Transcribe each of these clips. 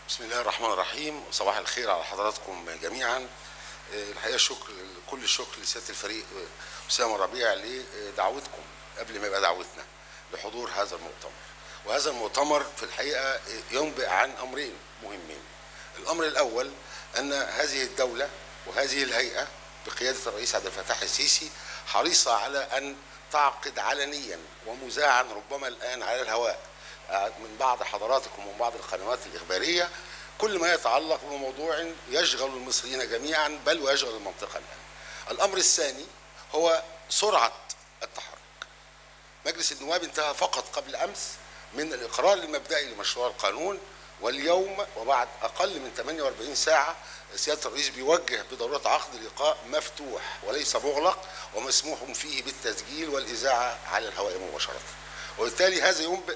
بسم الله الرحمن الرحيم، وصباح الخير على حضراتكم جميعا. الحقيقه كل الشكر لسياده الفريق أسامة ربيع لدعوتكم قبل ما يبقى دعوتنا لحضور هذا المؤتمر. وهذا المؤتمر في الحقيقه ينبئ عن امرين مهمين. الامر الاول ان هذه الدوله وهذه الهيئه بقياده الرئيس عبد الفتاح السيسي حريصه على ان تعقد علنيا ومذاعا ربما الان على الهواء من بعض حضراتكم ومن بعض القنوات الإخبارية كل ما يتعلق بموضوع يشغل المصريين جميعا بل ويشغل المنطقة الآن. الأمر الثاني هو سرعة التحرك. مجلس النواب انتهى فقط قبل أمس من الإقرار المبدئي لمشروع القانون، واليوم وبعد أقل من 48 ساعة سيادة الرئيس بيوجه بضرورة عقد لقاء مفتوح وليس مغلق ومسموح فيه بالتسجيل والإذاعة على الهواء مباشرة. وبالتالي هذا ينبئ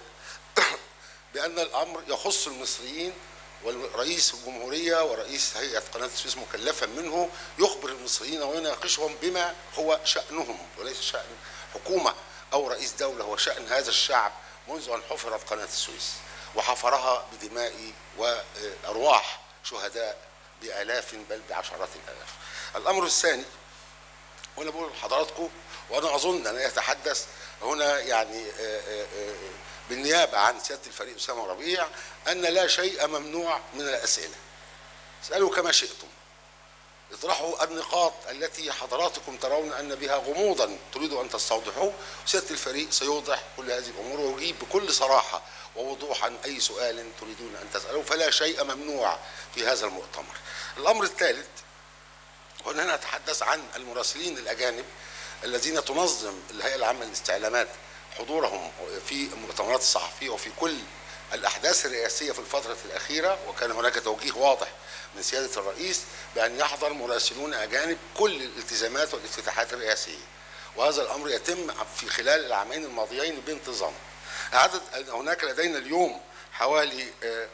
بأن الأمر يخص المصريين، ورئيس الجمهورية ورئيس هيئة قناة السويس مكلفا منه يخبر المصريين ويناقشهم بما هو شأنهم وليس شأن حكومة أو رئيس دولة، هو شأن هذا الشعب منذ أن حفرت قناة السويس وحفرها بدماء وأرواح شهداء بآلاف بل بعشرات الآلاف. الأمر الثاني، وأنا بقول لحضراتكم وأنا أظن أن يتحدث هنا يعني بالنيابة عن سيادة الفريق أسامة ربيع أن لا شيء ممنوع من الأسئلة. اسألوا كما شئتم، اطرحوا النقاط التي حضراتكم ترون أن بها غموضا تريدوا أن تستوضحوه، سيادة الفريق سيوضح كل هذه الأمور ويجيب بكل صراحة ووضوح عن أي سؤال تريدون أن تسألوه، فلا شيء ممنوع في هذا المؤتمر. الأمر الثالث وأننا نتحدث عن المراسلين الأجانب الذين تنظم الهيئة العامة للاستعلامات حضورهم في المؤتمرات الصحفية وفي كل الأحداث الرئاسية في الفترة الأخيرة، وكان هناك توجيه واضح من سيادة الرئيس بأن يحضر مراسلون أجانب كل الالتزامات والافتتاحات الرئاسية، وهذا الأمر يتم في خلال العامين الماضيين بانتظام. هناك لدينا اليوم حوالي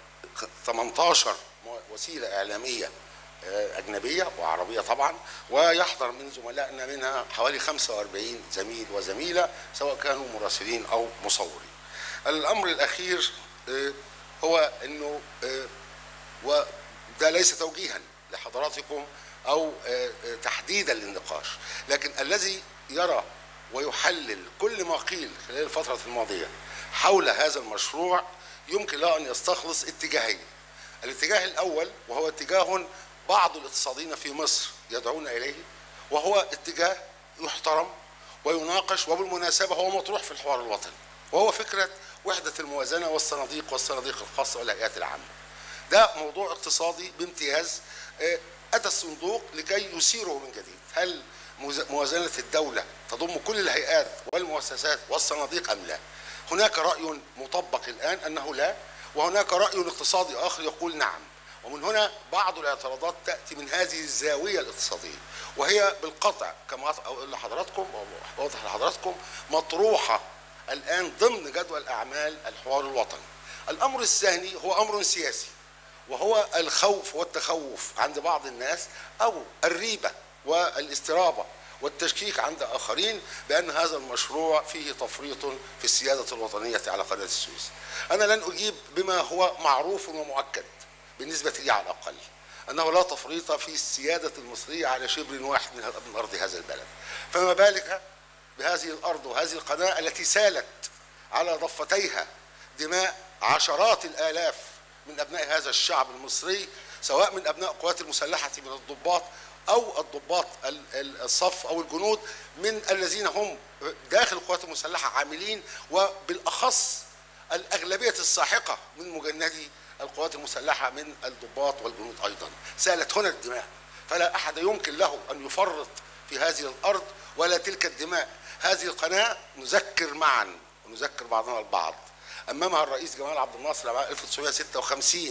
18 وسيلة إعلامية أجنبية وعربية طبعا، ويحضر من زملائنا منها حوالي 45 زميل وزميلة سواء كانوا مراسلين أو مصورين. الأمر الأخير هو أنه وده ليس توجيها لحضراتكم أو تحديدا للنقاش، لكن الذي يرى ويحلل كل ما قيل خلال الفترة الماضية حول هذا المشروع يمكن له أن يستخلص اتجاهين. الاتجاه الأول وهو اتجاه بعض الاقتصاديين في مصر يدعون إليه، وهو اتجاه يحترم ويناقش وبالمناسبة هو مطروح في الحوار الوطني، وهو فكرة وحدة الموازنة والصناديق الخاصة والهيئات العامة. ده موضوع اقتصادي بامتياز، أتى الصندوق لكي يسيره من جديد. هل موازنة الدولة تضم كل الهيئات والمؤسسات والصناديق أم لا؟ هناك رأي مطبق الآن أنه لا، وهناك رأي اقتصادي آخر يقول نعم. ومن هنا بعض الاعتراضات تأتي من هذه الزاوية الاقتصادية، وهي بالقطع كما أقول لحضراتكم وأوضح لحضراتكم مطروحة الآن ضمن جدول أعمال الحوار الوطني. الأمر الثاني هو أمر سياسي، وهو الخوف والتخوف عند بعض الناس أو الريبة والاسترابة والتشكيك عند آخرين بأن هذا المشروع فيه تفريط في السيادة الوطنية على قناة السويس. أنا لن أجيب بما هو معروف ومؤكد بالنسبة لي على الأقل، أنه لا تفريط في السيادة المصرية على شبر واحد من أرض هذا البلد، فما بالك بهذه الأرض وهذه القناة التي سالت على ضفتيها دماء عشرات الآلاف من أبناء هذا الشعب المصري، سواء من أبناء القوات المسلحة من الضباط أو الضباط الصف أو الجنود من الذين هم داخل القوات المسلحة عاملين، وبالأخص الأغلبية الساحقة من مجندي القوات المسلحة من الضباط والجنود أيضا. سالت هنا الدماء، فلا أحد يمكن له أن يفرط في هذه الأرض ولا تلك الدماء. هذه القناة نذكر معا ونذكر بعضنا البعض أمامها الرئيس جمال عبد الناصر عام 1956،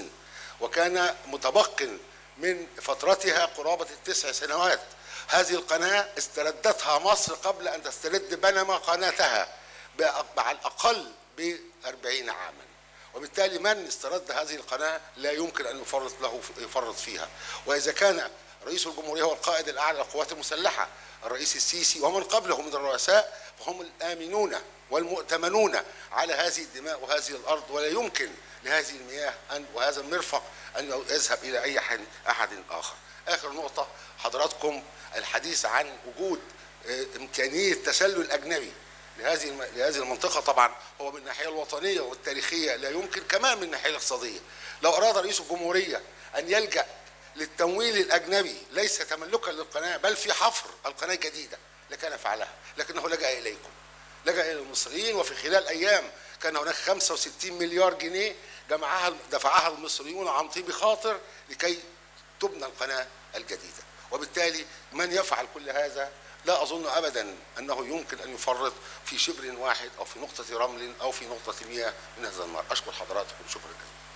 وكان متبق من فترتها قرابة 9 سنوات. هذه القناة استردتها مصر قبل أن تسترد بنما قناتها على الأقل ب40 عاما، وبالتالي من استرد هذه القناة لا يمكن أن يفرط فيها. وإذا كان رئيس الجمهورية هو القائد الأعلى للقوات المسلحة الرئيس السيسي ومن قبله من الرؤساء، فهم الآمنون والمؤتمنون على هذه الدماء وهذه الأرض، ولا يمكن لهذه المياه وهذا المرفق أن يذهب إلى أي أحد آخر. آخر نقطة حضراتكم الحديث عن وجود إمكانية تسلل أجنبي لهذه المنطقة. طبعا هو من الناحية الوطنية والتاريخية لا يمكن، كمان من الناحية الاقتصادية. لو أراد رئيس الجمهورية أن يلجأ للتمويل الأجنبي ليس تملكا للقناة بل في حفر القناة الجديدة لكان فعلها، لكنه لجأ إليكم، لجأ إلى المصريين. وفي خلال أيام كان هناك 65 مليار جنيه دفعها المصريون عن طيب خاطر لكي تبنى القناة الجديدة. وبالتالي من يفعل كل هذا لا أظن أبدا أنه يمكن أن يفرط في شبر واحد أو في نقطة رمل أو في نقطة مياه من هذا الماء. أشكر حضراتكم شكرا جزيلا.